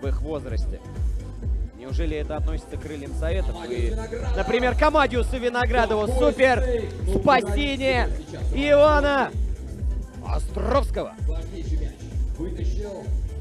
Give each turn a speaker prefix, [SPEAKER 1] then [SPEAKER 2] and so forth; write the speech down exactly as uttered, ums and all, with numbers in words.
[SPEAKER 1] в их возрасте. Неужели это относится к крыльям советов? И, например, Комадиусу Виноградову супер спасение Ивана Островского.
[SPEAKER 2] Вытащил.